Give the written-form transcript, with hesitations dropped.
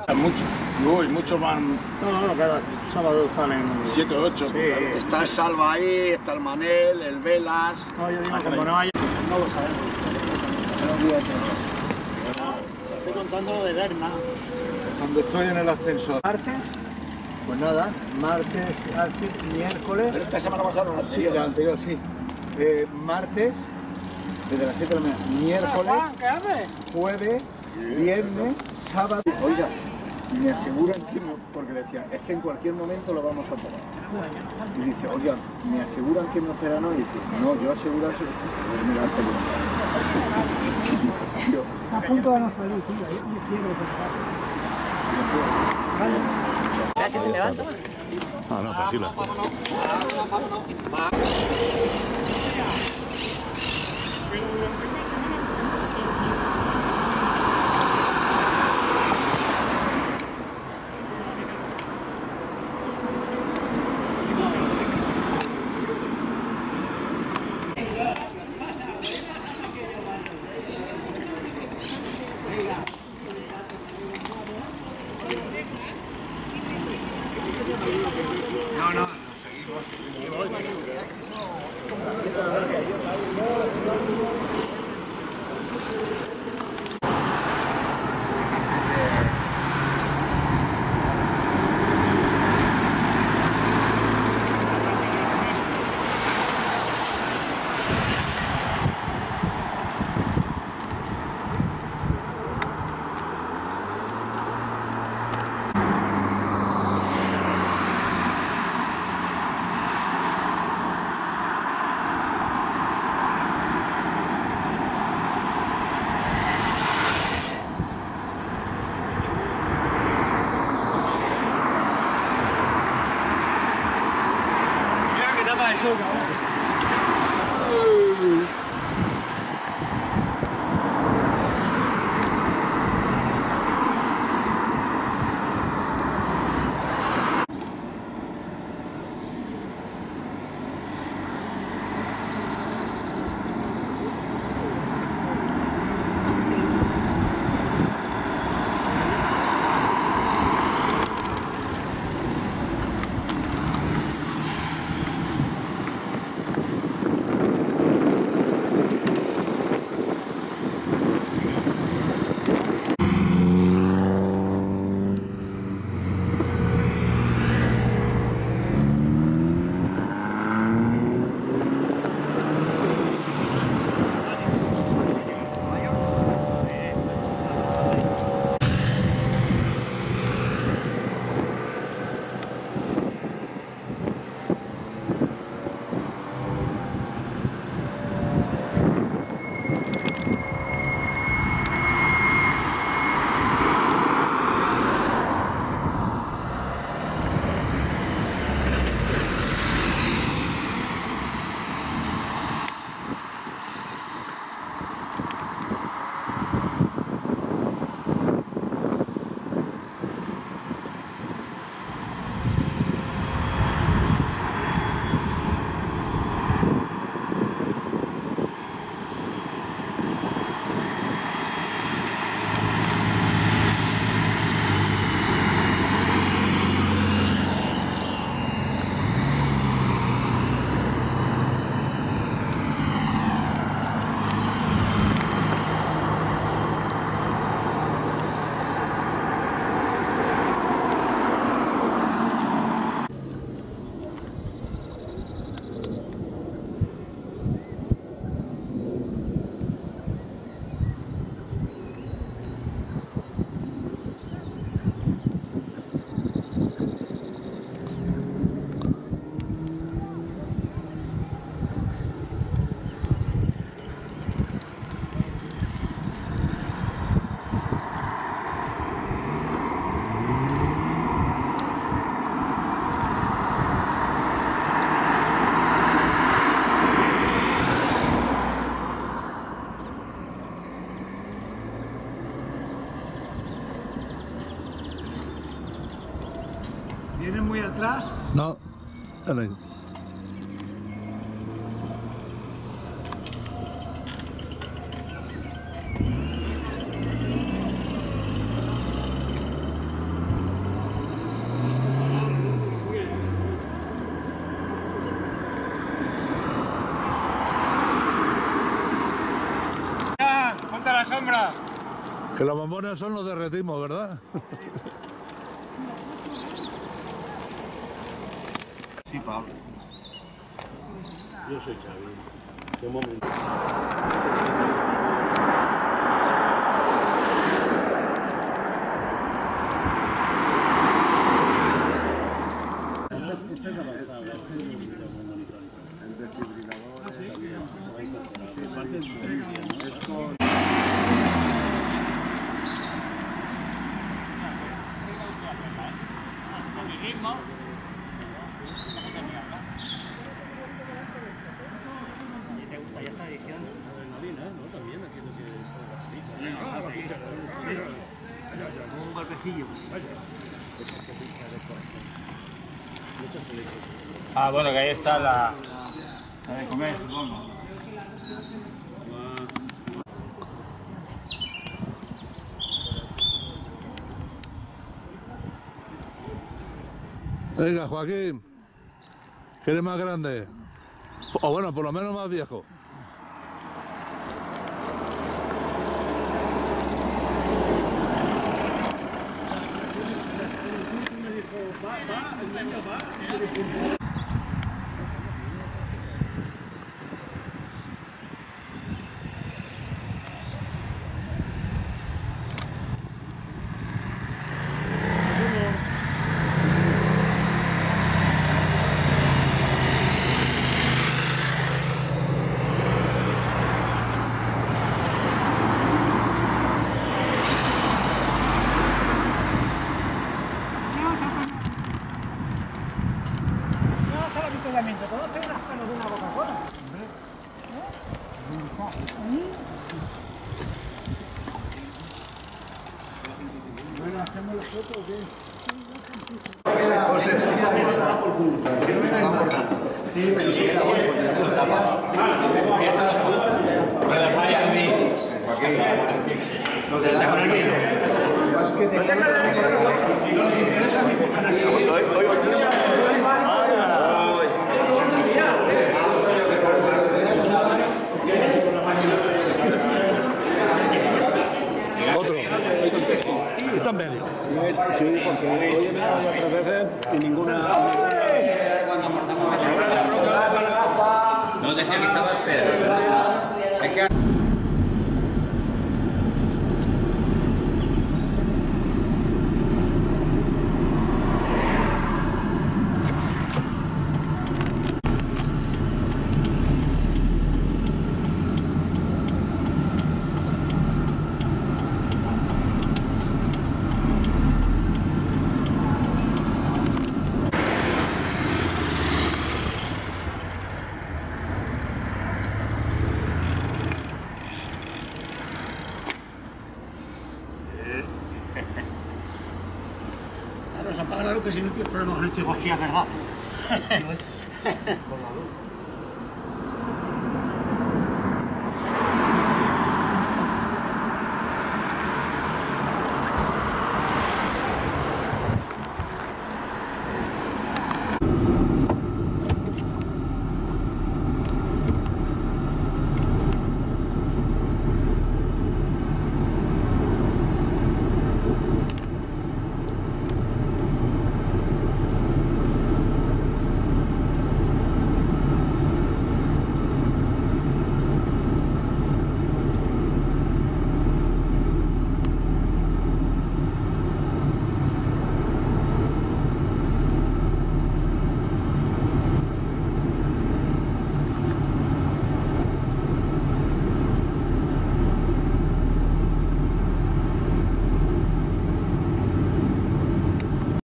Muchos. Uy, muchos van. No, cada sábado salen 7 o 8. Sí. Está el Salva ahí, está el Manel, el Velas. No, yo digo, como no hay, no lo sabemos. Estoy contando lo de Berna. Cuando estoy en el ascensor. Martes, pues nada, martes, miércoles. Pero esta semana pasada no, Sí, la anterior, sí. Martes, desde las 7 de la mañana. Miércoles, jueves, viernes, sábado. Oiga, me aseguran que no, porque le decía, es que en cualquier momento lo vamos a operar. Y dice, oiga, me aseguran que me operan hoy. Y dice, no, yo asegurarse que voy a mirar teléfono. A punto de no salir, tío, yo me cierro de ¿Ya que se levanta? No, tranquila. ¿Vienes muy atrás? No, dale. Que los bombones son los derretimos, ¿verdad? Sí, Pablo. Yo soy Xavi. De momento. Un golpecillo. Ah, bueno, que ahí está la de comer, supongo. Venga, Joaquín, que eres más grande. O bueno, por lo menos más viejo. Todos tengan las manos de una Coca-Cola. Bueno, ¿hacemos la foto o qué? José, va por ti. Sí, pero se queda bueno porque la foto Otro. Está en medio. Sí, porque hoy he mirado otras veces y ninguna... No decía que estaba esperando. Ahora se apaga la luz que si no tienes problemas con este hostia, ¿verdad? Con la luz.